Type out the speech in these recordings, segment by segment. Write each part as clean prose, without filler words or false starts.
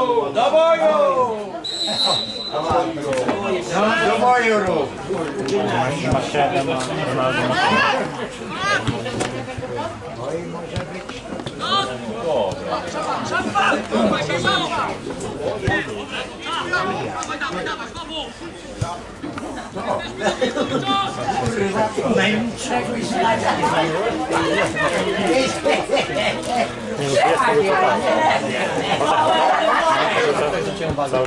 Do boju! Do boju rób! Ma 7, Ronaldo ma 5.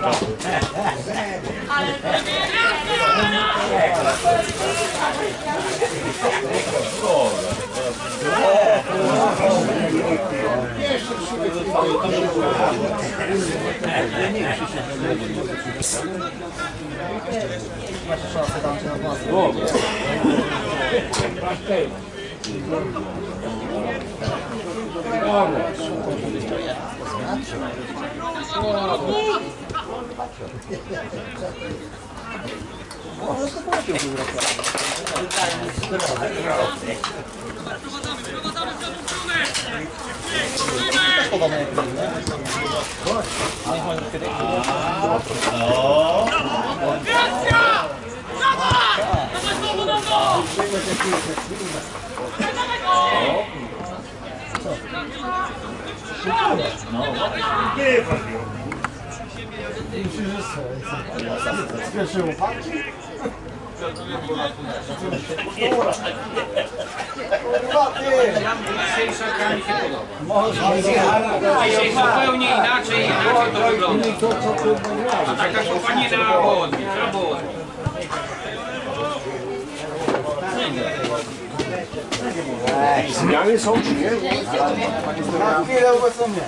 Zupełnie inaczej to wygląda. A taka kompanina wodnik. Zmiany są czy nie? Na chwilę obecną nie.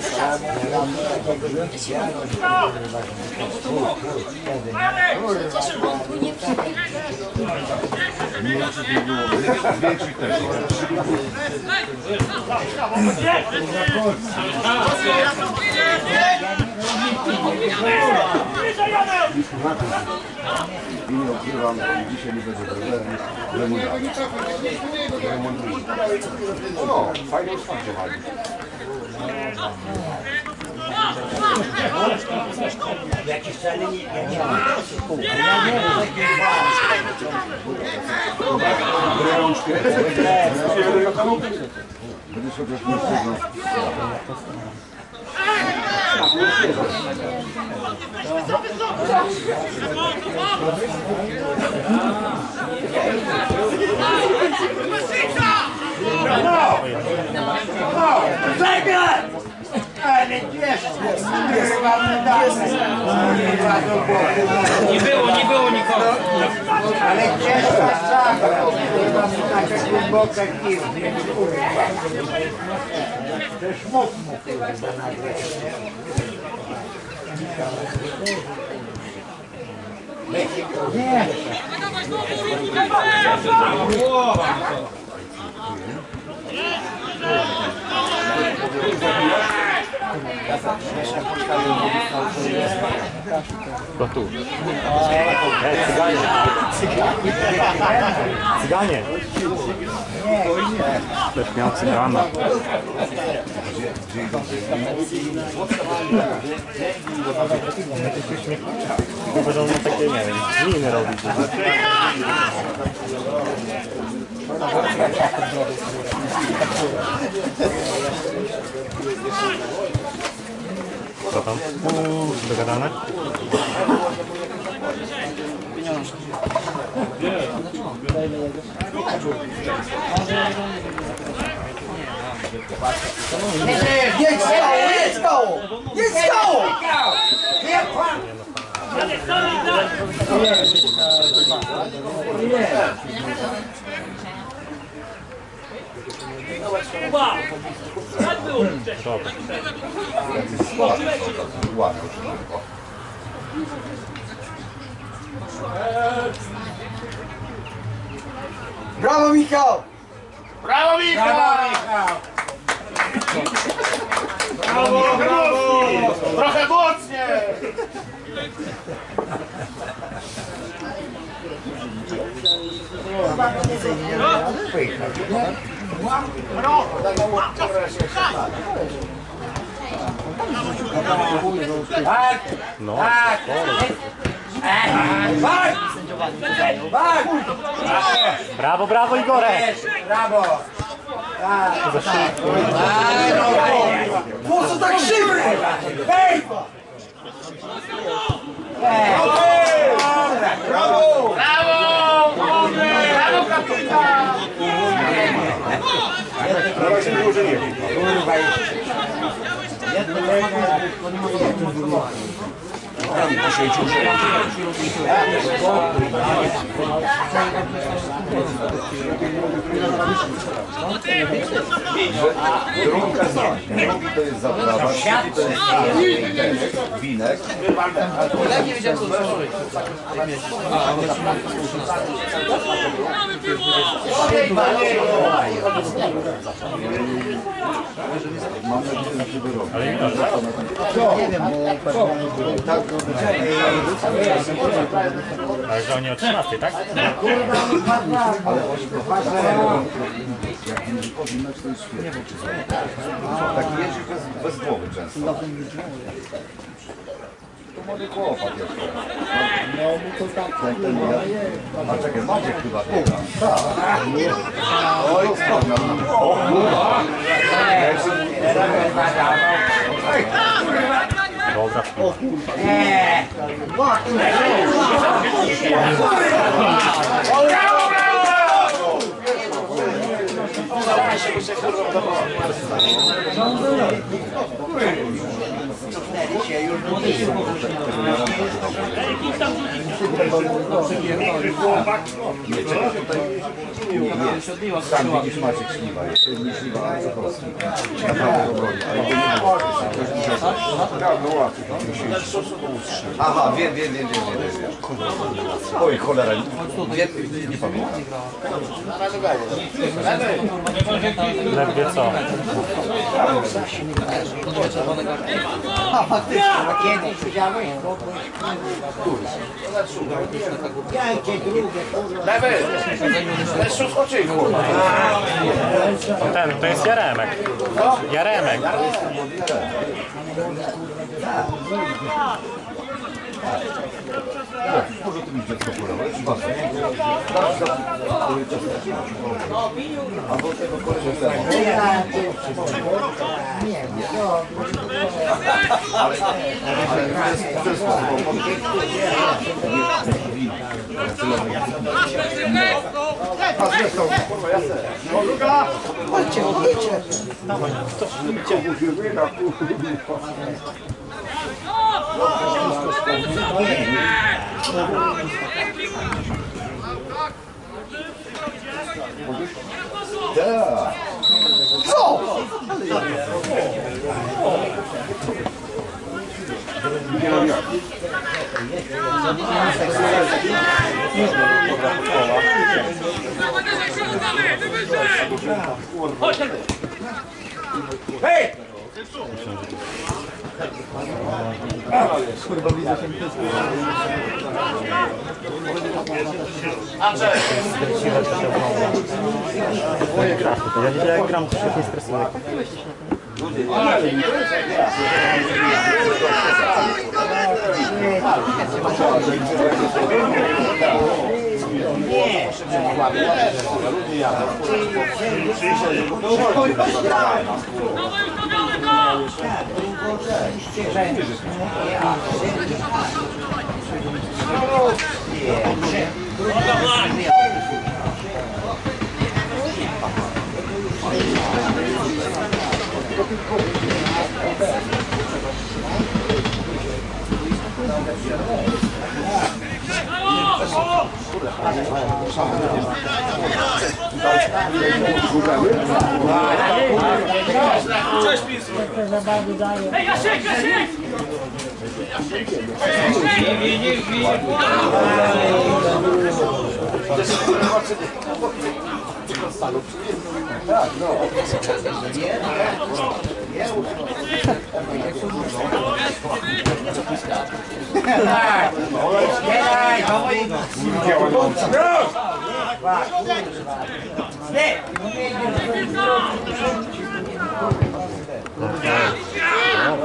Nie ukrywam, dzisiaj nie będzie problemu. No, fajnie usmażowali. Jakieś ceny nie mam. Rączkę. Będziesz chociaż mężczyzną. Nie było nikogo. Ale ciężka zagra. Taka głęboka kiwa. Też mocno nagrać. Nie. To tu. Cyganie. Też miał cygana. Będą takie, nie wiem, miny robić. Co tam? Dogadane? Jedź koło! Jedź koło! Brawo, Michał! Brawo, Michał! Brawo, brawo! Trochę mocniej! No, brawo, brawo Igorek! Brawo! Za szybko. Po co tak szybko? Hej! Brawo! Brawo, kapitan! Dawaj się nie użyję. Drąbka nie. To jest zaprawa, to jest winek. Nie wiedziałem, co zrobić. Mam nadzieję, że wyrobię. Ale nie dobrze. Nie wiem, bo tak Ale że oni o 13, tak? ale właśnie jak nie powinno, to jest świetnie. Tak jeździ bez głowy często. To młody chłopak jeszcze. No to tak. A czekaj, Maciek chyba biega. Tak. Oj, wspomniał. Dobra. Tam widzisz Maciek Śliwa, jest nie Śliwa, a Zachowski. Aha, wiem. Oj, cholera, nie pamiętam. Ledwie co? Kiedyś widziałeś? Jakie drugie, lewy! Leszczu skoczyj, kurwa! To jest Jaremek. Jaremek. Może tu mi dziecko polować? A do tego koleżanka. A zresztą, kurwa, jasne. No, druga! Chodźcie, chodźcie! Tak. Co? Hej! Andrzej! Ja widzę jak gram, to się nie stresuje. Ej, Jasiek! Tak, no.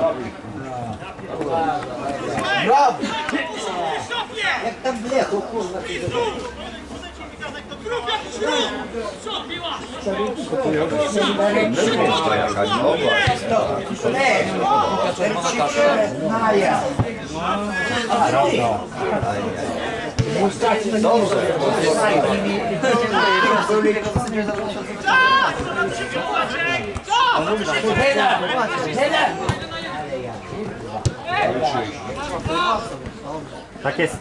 Brawo! Jak tam wlechł, kurwa. Tak jest.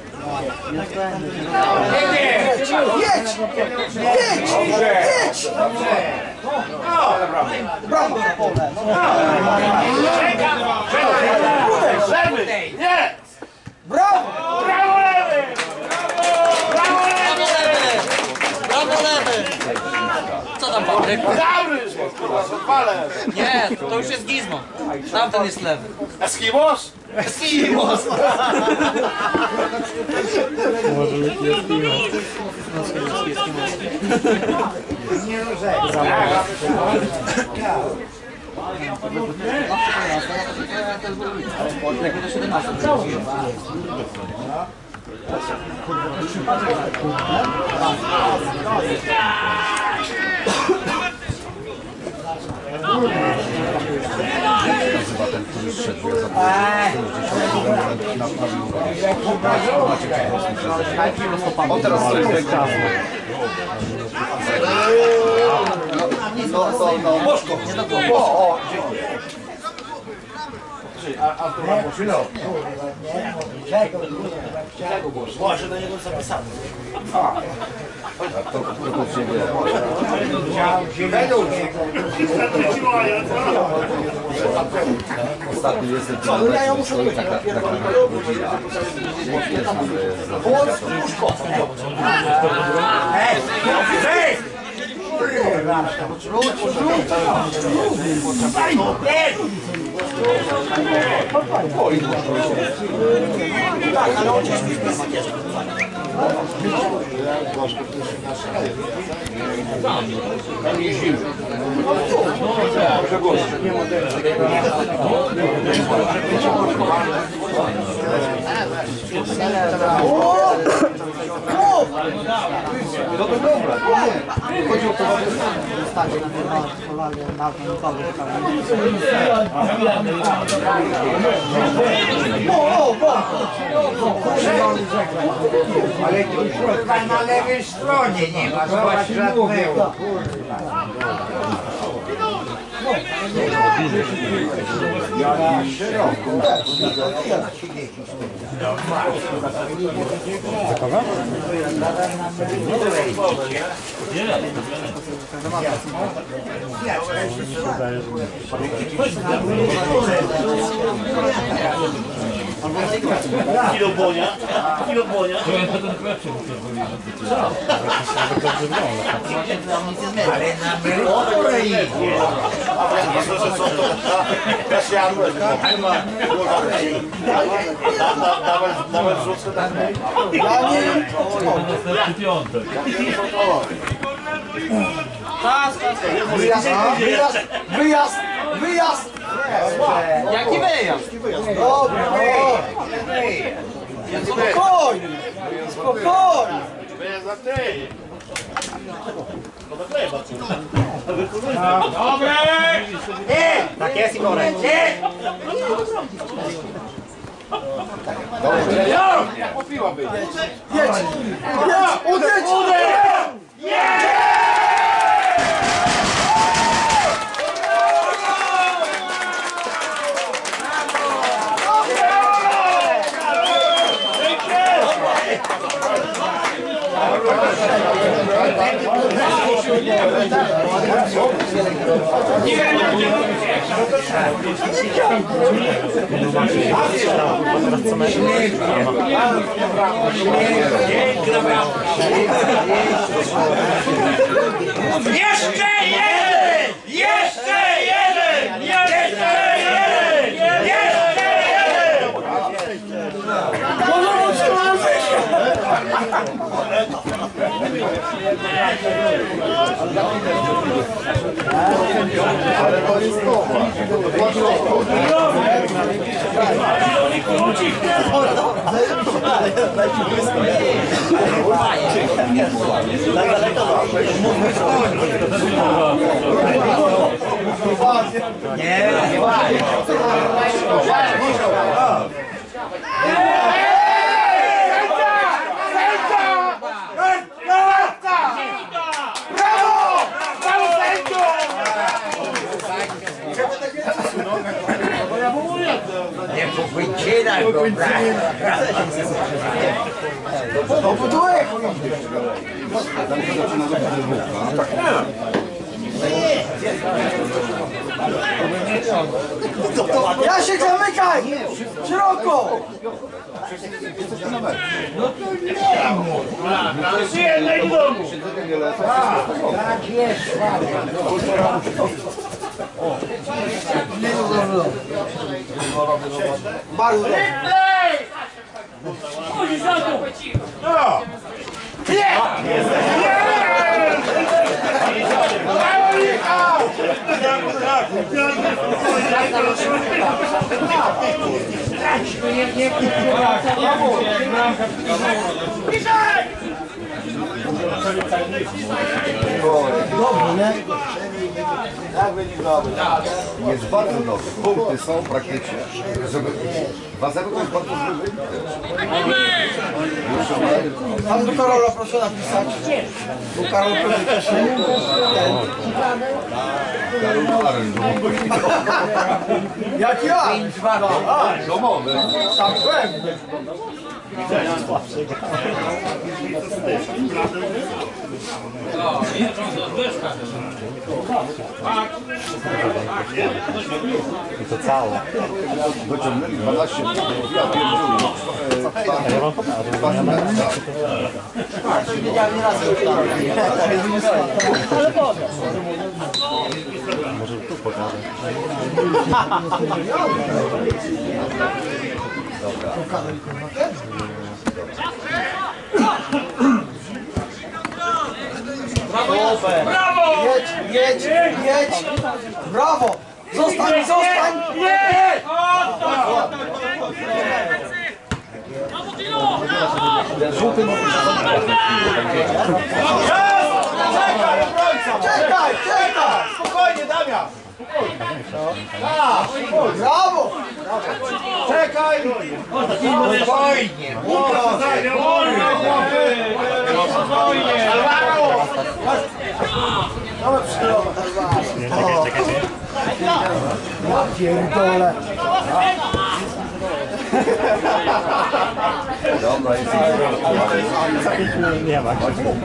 Jedź! Jedź! Jedź! Brawo! Brawo! Brawo lewy! Co tam, Patryk? Nie, to już jest gizmo. Tamten jest lewy. Eskimos? Eskimos! Może być Eskimo. Chyba ten, który zszedł, on teraz sobie no, Bożko. O, Może do niego zapisamy. ostatni jestem Tak, ale on cię śpi bez No to dobra, nie. Chodzi o to, Ale kurwa na lewej stronie nie ma, zobacz żadnego. Kilo błonia? Kilo błonia? Ale na emeryturę idzie. Nawet wrzucę tak. Wyjazd! Jaki wyjazd? Dobra, spokojnie! Spokojnie! Dobre! Tak jest, Igorek. Jedź! Udejdź! Jeszcze jeden! Jeszcze jeden! Jeszcze jeden! Jeszcze jeden! Ale to jest nowa. Nie powycinaj go, Jasiek, zamykaj! Szeroko! Bardzo dobrze. Dobry, nie? Jak wynik dobry? Jest bardzo dobry. Punkty są praktycznie. Żeby 2-0 to jest bardzo zły wynik też. Tam do Karola proszę napisać. Bo Karol też Karol Aren, jak ja! domowy. Sam byłem. I to całe. Dociągnęli 12 punktów. Ja pierdziu. Ja mam pokażę. Może tu pokażę. Brawo! Jedź! Brawo! Zostań! Czekaj! Spokojnie, Damian! Brawo! Czekaj! spokojnie. Ja pierdolę! Dobra, jest Nie ma.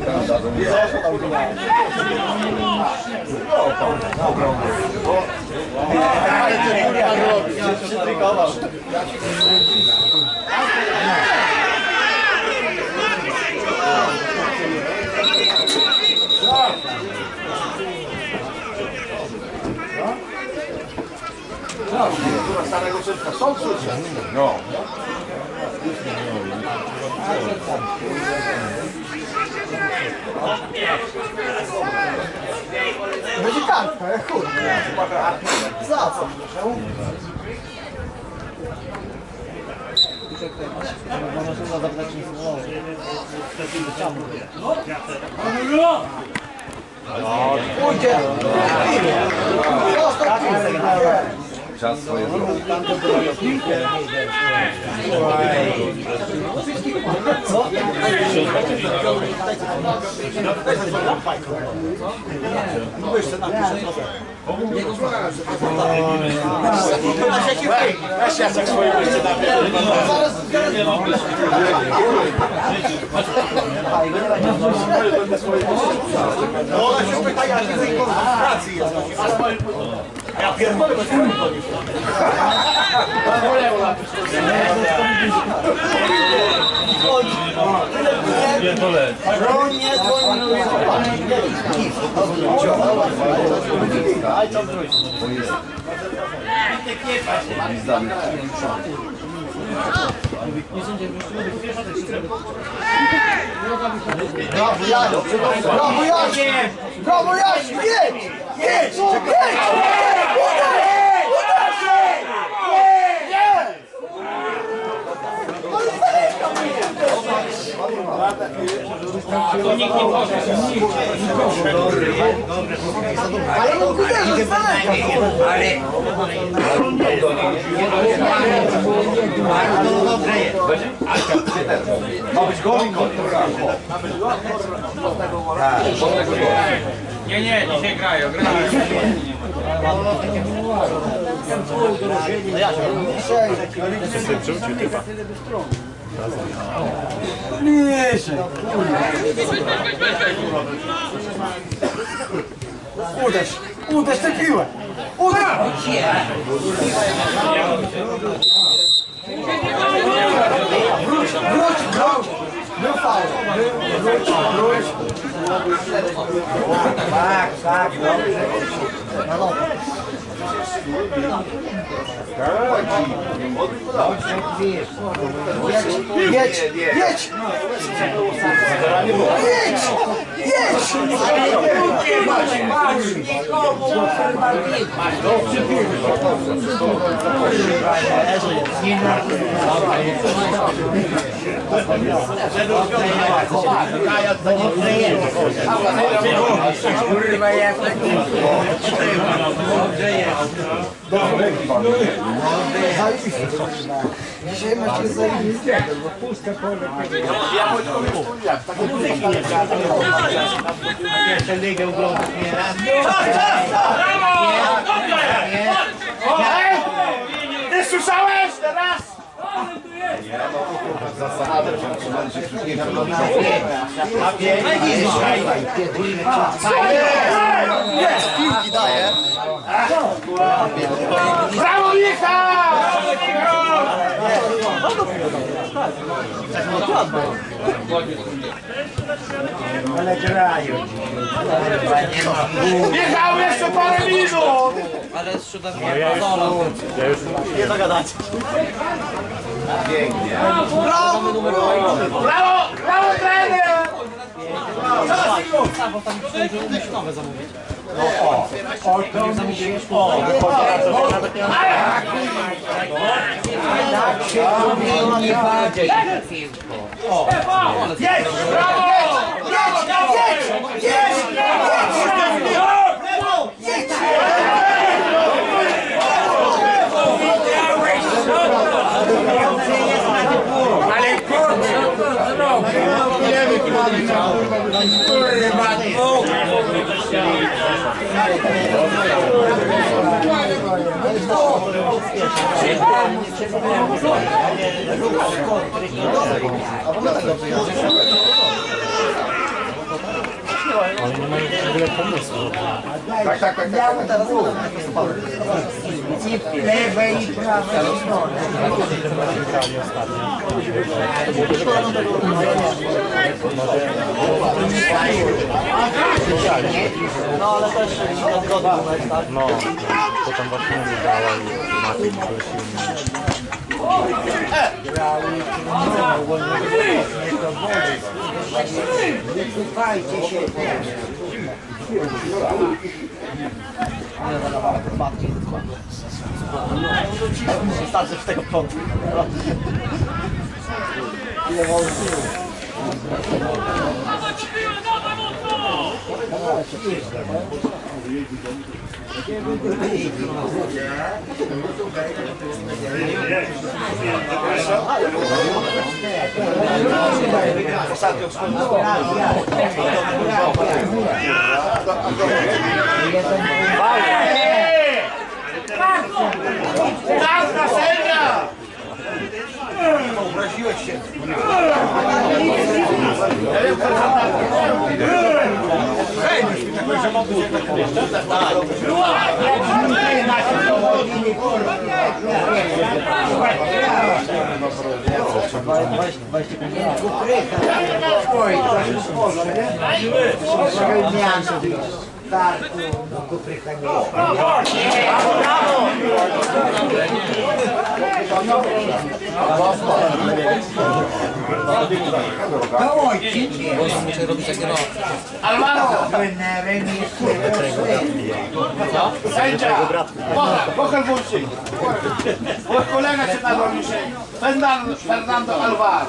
starego czynka. Są czucia. No. Będzie kartka, jak chuj. Za co? Pójdzie! Czas swoje zrobić. Ja pierdolę, Brawo Jano, brawo Jaś! Brawo Jaś, jedź! Jedź! Jedź! To nikt nie poszedł. Ale no kuderze, stanę! Ale... Bardzo dobrze jest. Ma być gol i koniec. Nie, dzisiaj grają. Uderz tę piłę! Uderz! Wróć! Był faul! Wróć! Tak, dobrze. No dobra. Jedź! Jedź! Kurwa, jak tak Dzisiaj macie zajebiście. Ty słyszałeś teraz? Jest! Piłki daje! Brawo Michał! ale grają. Michał, jeszcze parę minut! Ale z siódem Ja już nie zagadacie. Brawo trener! bo tam musi nowe zamówić. Tak się powinni bawić. Jedź! Brawo! Ale Oni nie mają w ogóle pomysłu. Tak. lewej i prawej strony. No ale też odgodny mecz, tak? No, to tam właśnie nie dała i Martin czuł się Nie cofajcie się. Starczy w tego prądu. Dawna sędzia! Obraziłeś się. Oj, to już może, nie? Trochę mięso. startu do kupy chemii. Dawaj, cicie. Muszę robić takie no. Alvaro! Słynne remisy. Sędzia! Pochel włączyć! Mój kolega się nazywa dzisiaj Fernando Alvaro.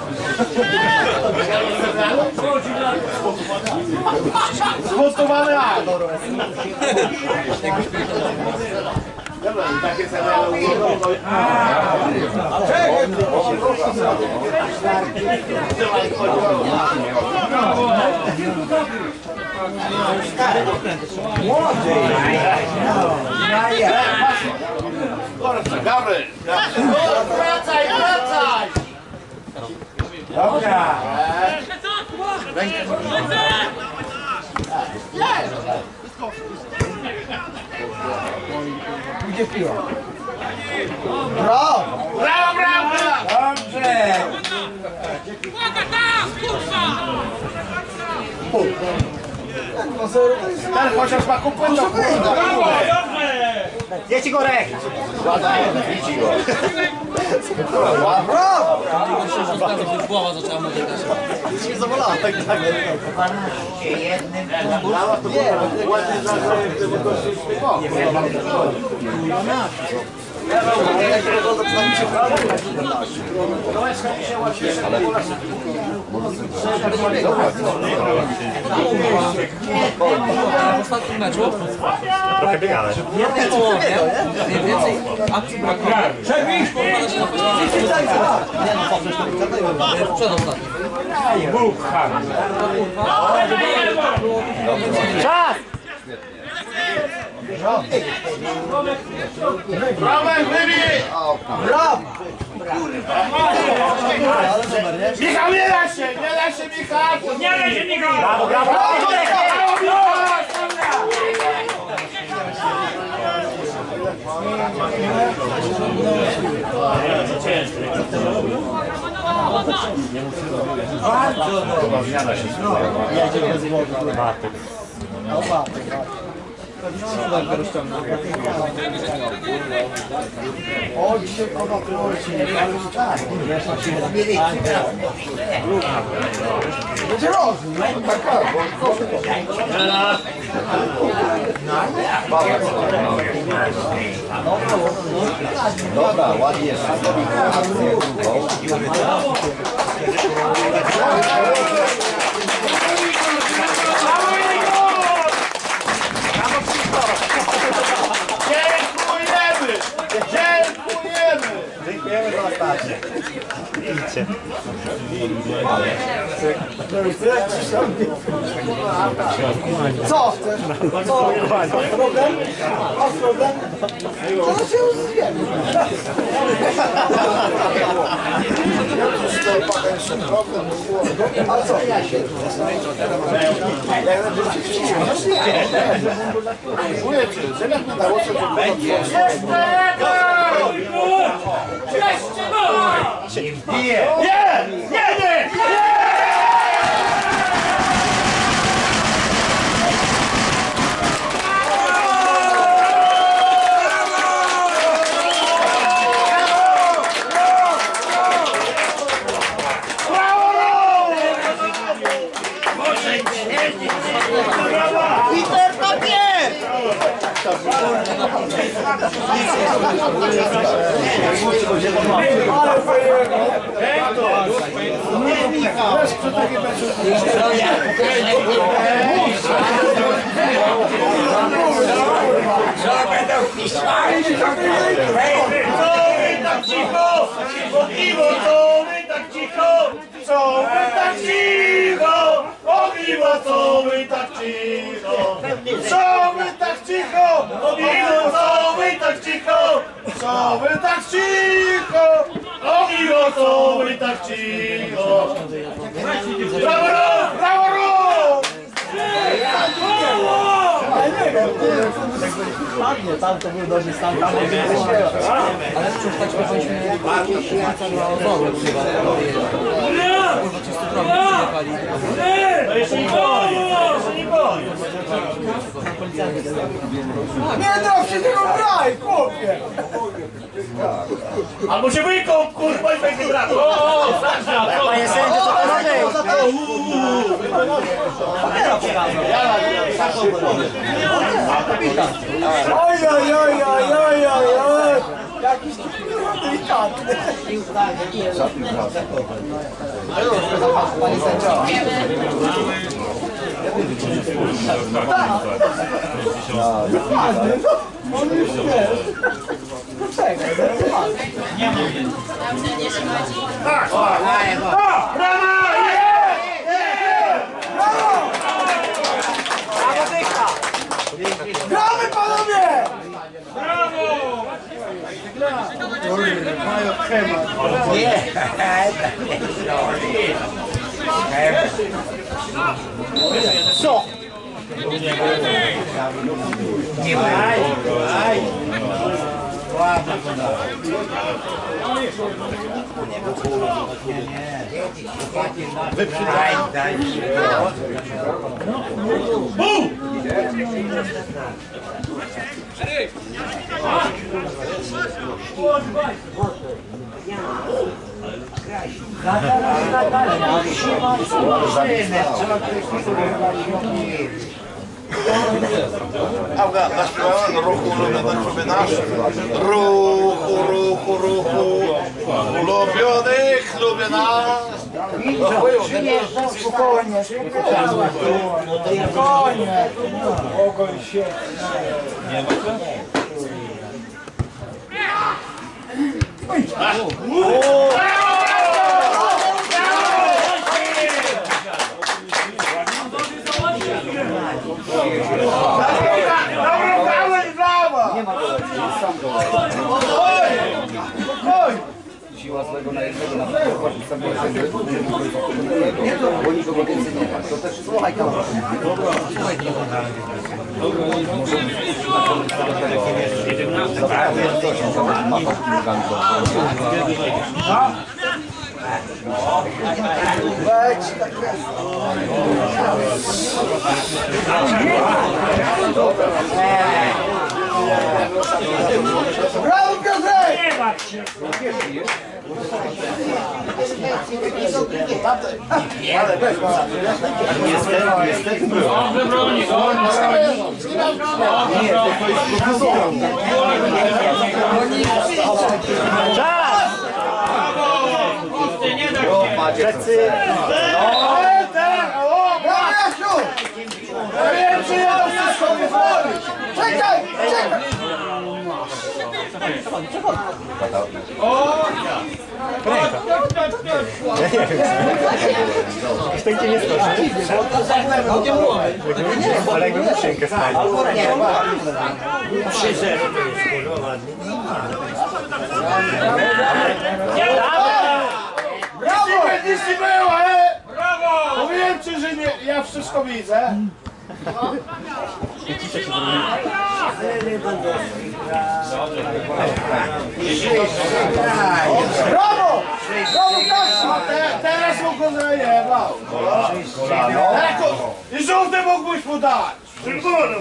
Zmontowany akt! Takie Gabry! Wracaj, wracaj! Dobra. Gdzie piła? Brawo! Brawo, brawo! Dobrze. Ten chociaż ma kupę do Dzieci Gorek. Brawo! Głowa zaczęła mu dygać. Nie zawolałem, tak. 12 jednym W ostatnim meczu Trochę biegałeś. w jednej połowie mniej więcej akcji brakowało. Nie no, poprzez to przedostatnim. Brawo, wybij! Brawo! Michał, nie da się, Michał! Nie da się, Michał! Brawo, brawo! O, dzisiaj konopioci, ale już tak. Będzie rozum, Dobra, ładnie. Dziękujemy za ostatnie. Idźcie. Co chcesz? Co? Masz problem? Masz problem? To się już zjemy. A co? Dziękuję ci, że jak udało się to będzie. Nie! Peter, papier! Ale fajnego! Nie, Michał! tak cicho? Ogniwo, co wy tak cicho? Co wy tak cicho? Ogniwo, co wy tak cicho? Co wy tak cicho? Ogniwo, co wy tak cicho? Co wy tak cicho? Ogniwo, co wy tak cicho? Brawo, brawo! Ale Ładnie, tam to był dość tam będzie śpiewać. Ale wciąż tak śpiewaliśmy wodę chyba. Kurwa, czysto prawie przyjechali. To jeszcze nie boi! Nie traf się tego braj, chłopie! Albo się wykąp, kurwa, i będzie brak! Panie sędzio, co to ma być? Oj, oj, oj, oj, oj, oj, oj! Jakiś delikatny. Panie sędzio. On już wiesz. Czekaj, Tak! Brawa! gramy, panowie! Co? Auga, naśpiewałem ruchu ulubiony sobie nasz. Ruchu, ruchu, ruchu. Ulubionych lubię nas. Spokojnie, spokojnie. Spokojnie się. Siła złego na jednego, na przykład bo nikogo więcej nie ma. To też słuchaj tam. Brawo, Piotrek! Ja wiem, że ja wszystko nie zrobić! Czekaj! Czekaj! Już tak cię nie skoczy. Ale jakby muszynkę spalił. Brawo! Nic nie było, Brawo! Powiem ci, że nie, ja wszystko widzę. Brawo! Brawo, Kasia! Teraz mógł go zajebał. I żółty mógłbyś mu dać. Czerwoną.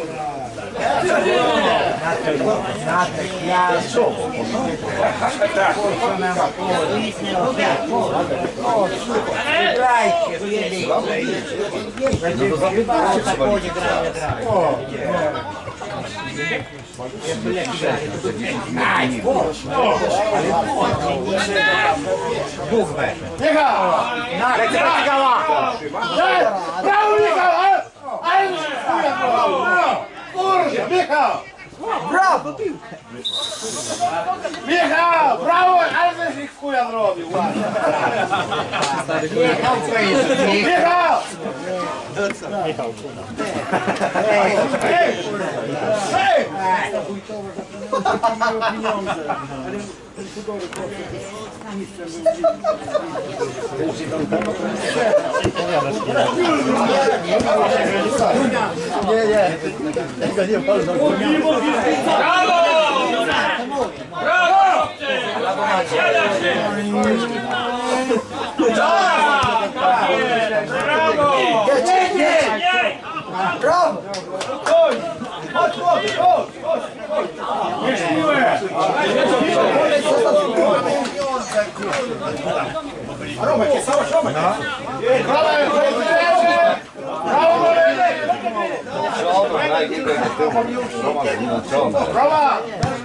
Brawo, Michał! Ale mi się kurde, Michał! Brawo! Michał, brawo, ale żeś ich w chuja zrobił, ładnie. Michał! Hej! Hej! Tego nie wolno. Brawo! Brawo! Brawo! Brawo! Chodź! Chodź, chodź, chodź! Jest miłe! Romek, jest cały Romek! Brawo! Brawo! Brawo!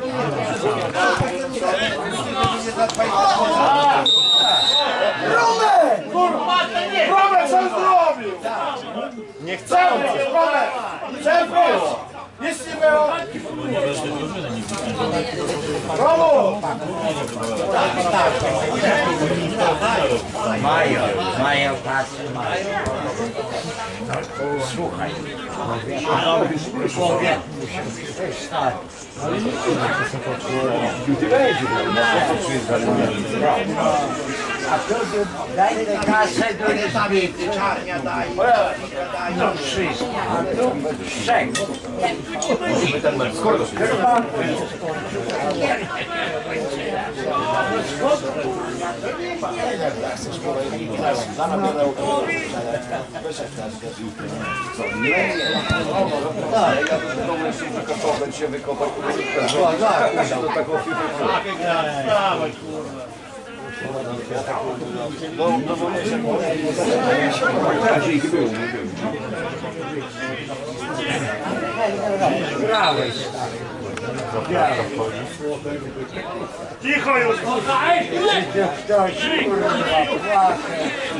Romek! Brawo, co zrobił? Nie chcę. Co było? Nic nie było. Brawo! Mają kasy, mają. Słuchaj. Człowiek musi wstać. Daj tę kasę do rozbity, czarnia daj. To wszystko. A tu trzech. Się wykopać, do taką Grałeś. Cicho już! Ktoś kurwa płacze.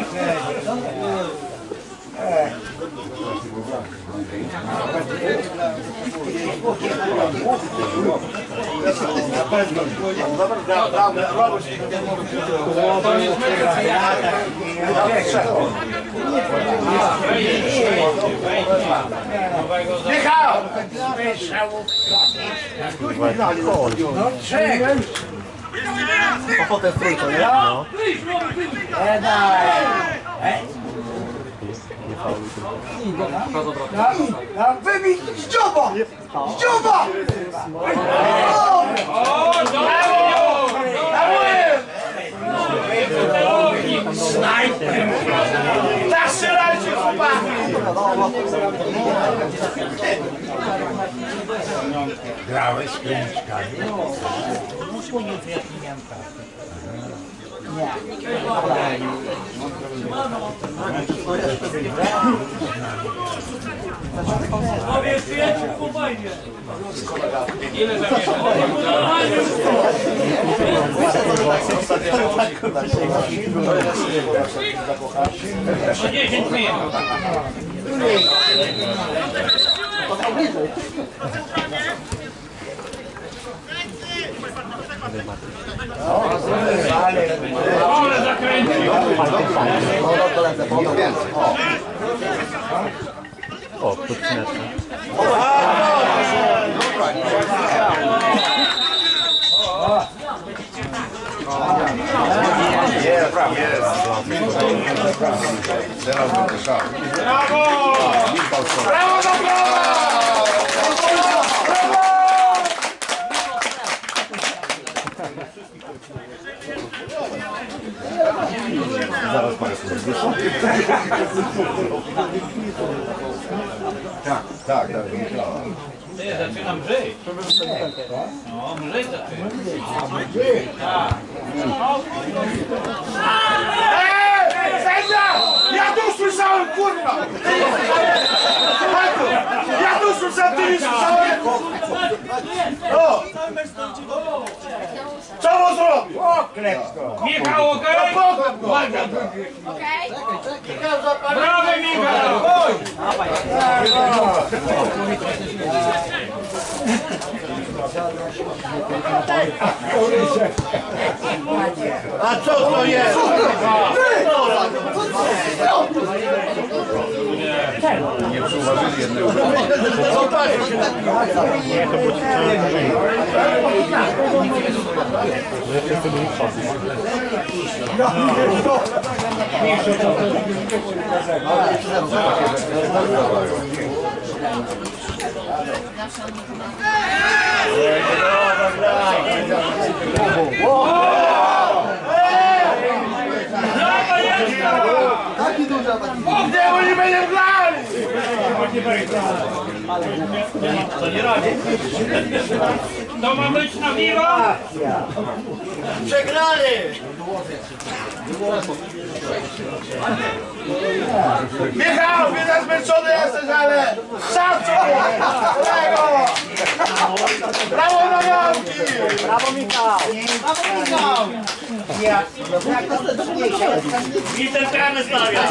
Michał! No trzech. A potem trójką, nie? No. Wybij z dzioba! Z dzioba! Tak strzelajcie, chłopaki! Grałeś z pieniążkami? Ale zakręcił! O, tu przynętne. Teraz będzie szał. Brawo! Brawo za brawo! Zaraz Państwo tak, myślałem. Zaczynam żyć. No, żyć zaczynam. Sędzia! Ja tu słyszałem, kurwa! Ja tu słyszałem, ty nie słyszałem! O! Co on zrobił? Michał, okej? Brawo, Michał! A co to jest? Nie przyuważyli jednego. Nie, to było ćwiczenie. Że wszyscy byli w szoku. Taki duży atak. Nie, oni będą grali! To nie radzi. To ma być na piwo? Przegrali! Michał, widać zmęczony jesteś, ale szacun! Kolego! Brawo na walki! Brawo Michał! Brawo Michał! I ten tremy stawia.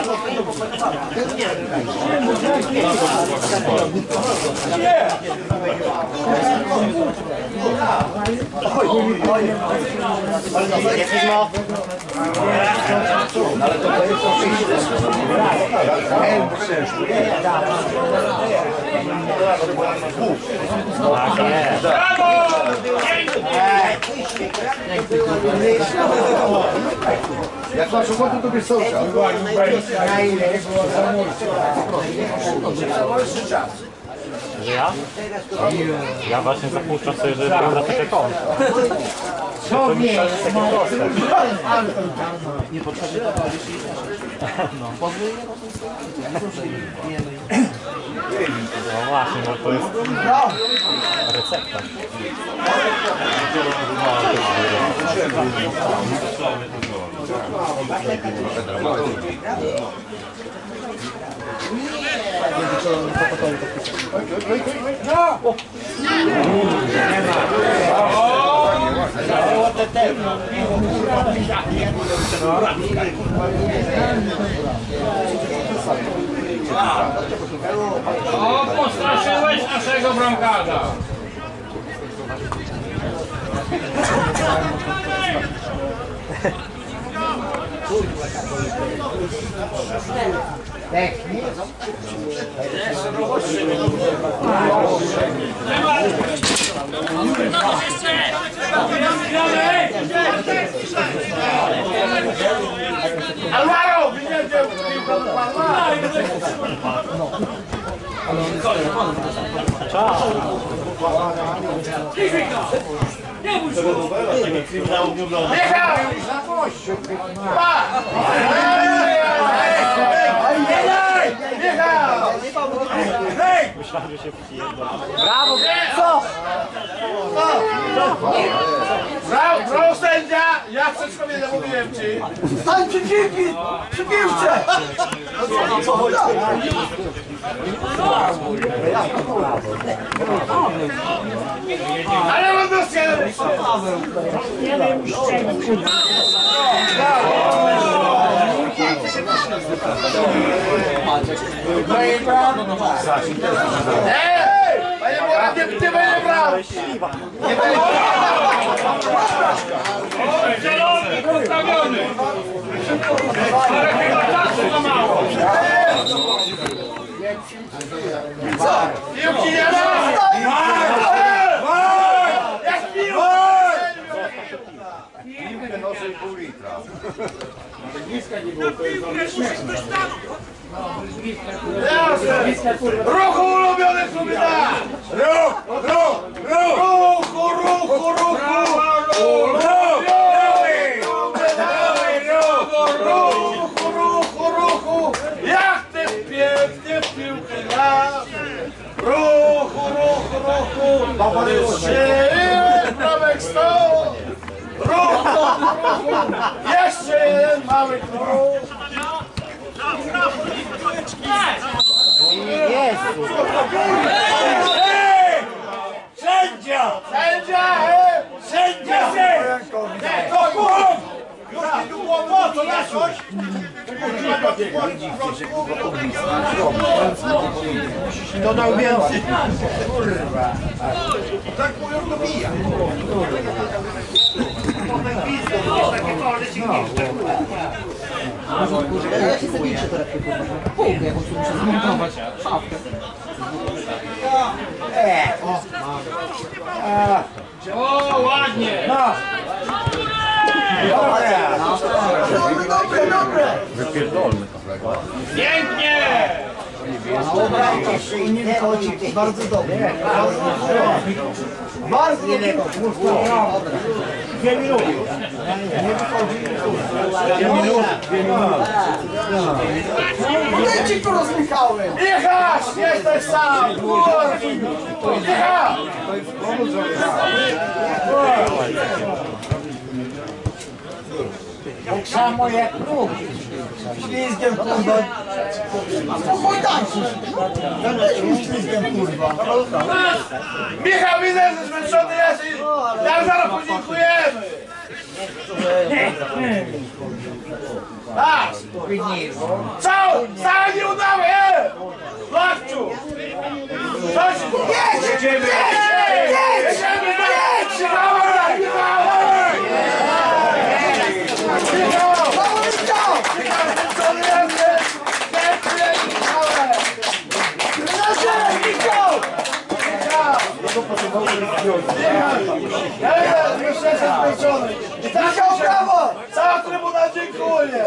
Brawo! Jak masz ochotę, to bierz cały czas. Że ja? Ja właśnie zapuszczam sobie, żeby był na takie kąt. To mi się takie proste. No właśnie, no to jest recepta. O, postraszyłeś naszego bramkarza. Alvaro, wyjedzie piłką do Alvaro! Michał! Pa! Michał! Myślałem, że się przyjeżdża. Brawo! Co? Brawo, sędzia! Ja w Przeszkowie mówiłem ci! Stań przy piłki! Przy piłce! Ale mam dosyć! Ej! Panie Murat, nie będzie brał! Nie będzie Zielony postawiony. Ale chyba czasu za mało. piłki nie ma! Jak piłka! Piłkę noszę i pół litra. Ruchu ulubiony kluby da! Ruchu, ruchu! Jak ty pięknie w piłkę grasz! Ruchu! Strzeliłem prawych stąd! Ruchu! Jeszcze jeden mały krok! Sędzia! Już nie było po co na coś? Dodał więcej. Tak mówią, to bija. Ja się zabiję teraz kurwa. Półkę jakąś tu muszę zmontować. Szafkę. O, ładnie! Dobre! Wypierdolmy to. Pięknie! Bardzo dobrze. Bardzo dobrze. Podejdźcie tu z Michałem. Michał, jesteś sam! Michał! Tak samo jak drugi. Ślizgiem kurwa. Spokój tańczysz. Ja też mi ślizgiem kurwa. Michał, widzę, że zmęczony jesteś. Jak zaraz podziękujemy. Tak! Co? Wcale nie udało, Lachciu! Coś! Jedź! Jedziemy! Jedź! Jedziemy! Michałem! Michałem! Michał! Mało Michał! Zmęczony jesteś! Dziękuję, Michałem! Trenerze! Michał! Ja już jestem zmęczony! Michał, brawo! Cała trybuna dziękuję!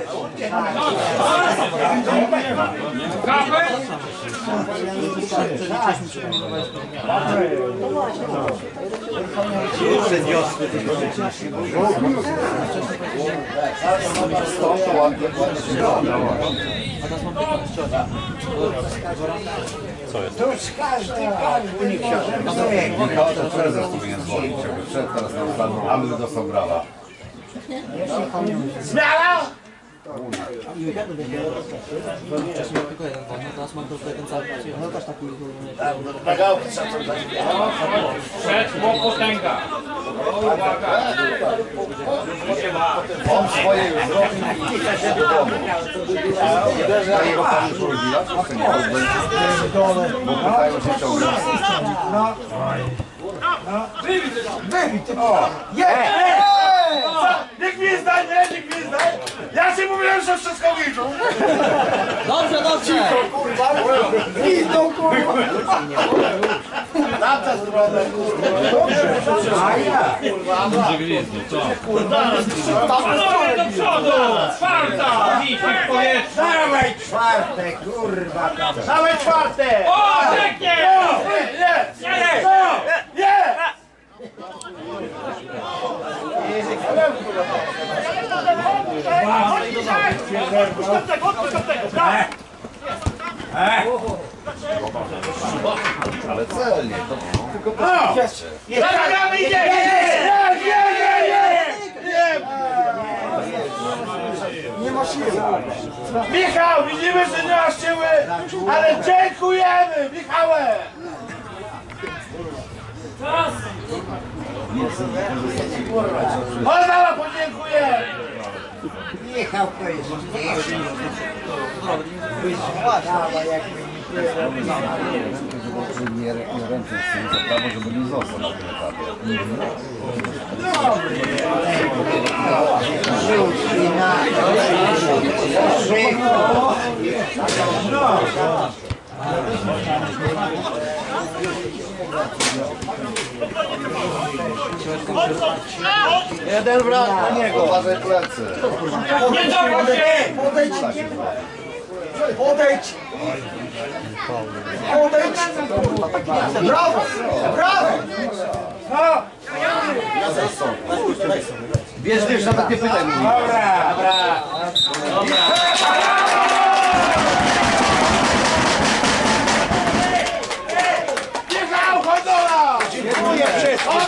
Kapę? To ładnie, Co jest? Michał, to prezes powinien zwolnić, jakby wszedł teraz na ustawę, ale dostał brawa. Zmiana! Wcześniej tylko jeden wolny, teraz mam tylko jeden cały pracuję. No też taki... Nagałki trzeba coś dać. Przed potęga. On swoje już zrobił i idzie do domu. A jego pan już urodziła, czy nie? Bo pytają się ciągle. Wybij ty! Jedź! Nie gwizdaj, nie gwizdaj! Ja ci mówiłem, że wszystko widzą! Dobrze, dobrze! Pizdą kurwa! Na tę stronę, Panowie do przodu! Czwarta! Witek powietrze! Dawaj czwarte, kurwa. dawaj czwarte! O, pięknie! Jest! Nie! Nie! Ale celnie, to tylko Zagramy, idzie! Nie ma siły! Michał, widzimy, że nie masz siły, ale dziękujemy, Michałem! Chodź, podziękujemy! Michał to jest mniejszy. Dawaj, jak nie ręce z tym za prawo, żeby nie został na tym etapie. rzuci na Jeden brak na niego, uważaj plecy. Podejdź! Podejdź! Podejdź! Brawo! Brawo! Wiesz, nawet nie pytaj mnie. Michał, chodź do nas! Dziękuję wszystkim!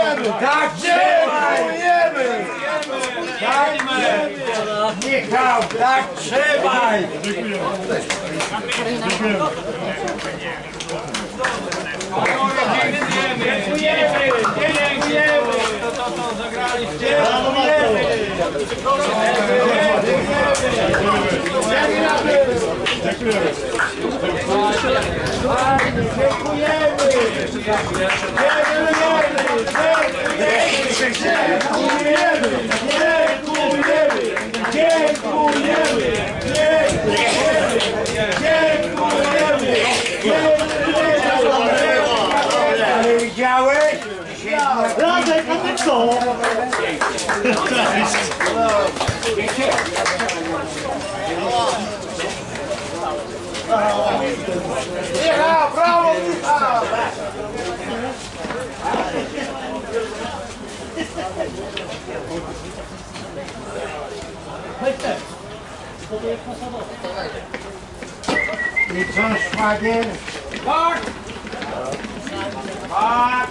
Tak, dziękujemy! Michał, tak trzymaj! Dziękujemy! To zagraliście. Ale widziałeś? Radek, a ty co? Michał, brawo, Michał! I co, szwagier? Tak! Tak!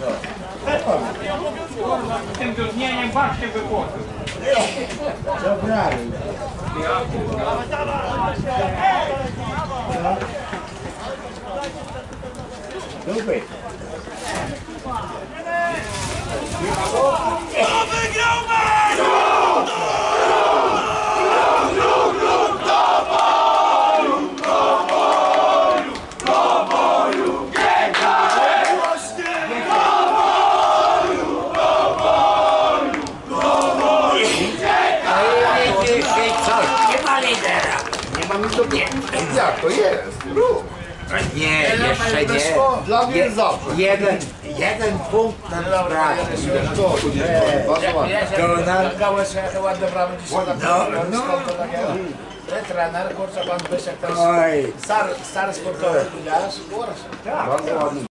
Tym drżnieniem wasz się wypłoczył. Dobrali. Dupy. Jak to jest? Rób. Nie, jeszcze nie. Dla mnie jest zawsze. Jeden punkt na sprawę. Ładne brawo dzisiaj. No. Trener, kurczę, pan Bysiek to jest Oj. stary sportowy, widziałeś? Bardzo ładny.